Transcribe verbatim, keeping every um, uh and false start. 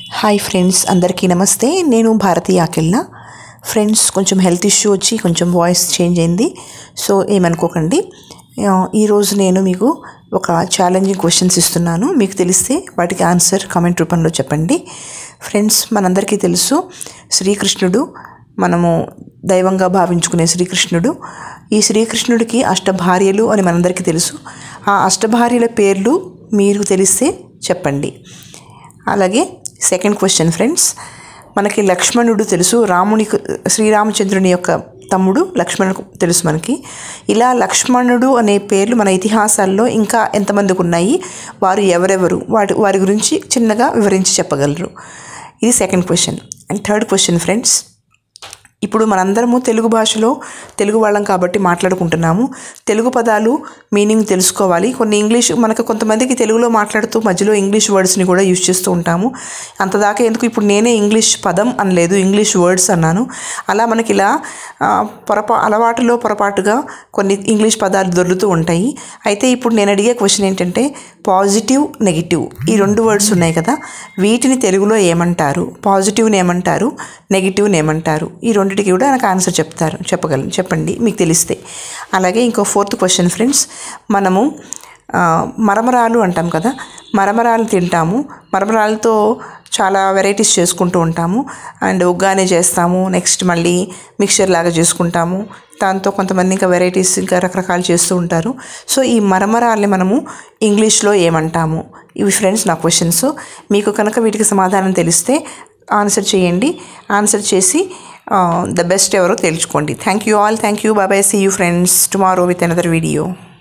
Hi friends, అందరికీ నమస్తే. నేను భారతి ఆకెళ్ళ. ఫ్రెండ్స్, కొంచెం హెల్త్ ఇష్యూ వచ్చి కొంచెం వాయిస్ చేంజ్ అయింది, సో ఏమనుకోకండి. ఈరోజు నేను మీకు ఒక ఛాలెంజింగ్ క్వశ్చన్స్ ఇస్తున్నాను. మీకు తెలిస్తే వాటికి ఆన్సర్ కామెంట్ రూపంలో చెప్పండి. ఫ్రెండ్స్, మనందరికీ తెలుసు శ్రీకృష్ణుడు, మనము దైవంగా భావించుకునే శ్రీకృష్ణుడు. ఈ శ్రీకృష్ణుడికి అష్టభార్యలు అని మనందరికీ తెలుసు. ఆ అష్టభార్యల పేర్లు మీరు తెలిస్తే చెప్పండి. అలాగే సెకండ్ క్వశ్చన్ ఫ్రెండ్స్, మనకి లక్ష్మణుడు తెలుసు, రాముని శ్రీరామచంద్రుని యొక్క తమ్ముడు లక్ష్మణుడు తెలుసు మనకి. ఇలా లక్ష్మణుడు అనే పేర్లు మన ఇతిహాసాల్లో ఇంకా ఎంతమందికి ఉన్నాయి, వారు ఎవరెవరు, వాటి వారి గురించి చిన్నగా వివరించి చెప్పగలరు. ఇది second question. And third question friends, ఇప్పుడు మనందరము తెలుగు భాషలో తెలుగు వాళ్ళం కాబట్టి మాట్లాడుకుంటున్నాము. తెలుగు పదాలు మీనింగ్ తెలుసుకోవాలి. కొన్ని ఇంగ్లీష్, మనకు కొంతమందికి తెలుగులో మాట్లాడుతూ మధ్యలో ఇంగ్లీష్ వర్డ్స్ని కూడా యూజ్ చేస్తూ ఉంటాము. అంతదాకా ఎందుకు, ఇప్పుడు నేనే ఇంగ్లీష్ పదం అనలేదు, ఇంగ్లీష్ వర్డ్స్ అన్నాను. అలా మనకి ఇలా పొరపా అలవాటులో పొరపాటుగా కొన్ని ఇంగ్లీష్ పదాలు దొరుకుతూ ఉంటాయి. అయితే ఇప్పుడు నేను అడిగే క్వశ్చన్ ఏంటంటే, పాజిటివ్, నెగిటివ్ ఈ రెండు వర్డ్స్ ఉన్నాయి కదా, వీటిని తెలుగులో ఏమంటారు? పాజిటివ్ని ఏమంటారు, నెగిటివ్ని ఏమంటారు? ఈ రెండింటికి కూడా నాకు ఆన్సర్ చెప్తారు చెప్పగలను చెప్పండి మీకు తెలిస్తే. అలాగే ఇంకో ఫోర్త్ క్వశ్చన్ ఫ్రెండ్స్, మనము మరమరాలు అంటాం కదా, మరమరాలు తింటాము. మరమరాలతో చాలా వెరైటీస్ చేసుకుంటూ ఉంటాము. అండ్ ఉగ్గానే చేస్తాము, నెక్స్ట్ మళ్ళీ మిక్చర్ లాగా చేసుకుంటాము. దాంతో కొంతమంది ఇంకా వెరైటీస్ ఇంకా రకరకాలు చేస్తూ ఉంటారు. సో ఈ మరమరాల్ని మనము ఇంగ్లీష్లో ఏమంటాము? ఇవి ఫ్రెండ్స్ నా క్వశ్చన్స్. మీకు కనుక వీటికి సమాధానం తెలిస్తే ఆన్సర్ చేయండి. ఆన్సర్ చేసి ద బెస్ట్ ఎవరో తెలుసుకోండి. Thank you all. Thank you. Bye bye. See you friends tomorrow with another video.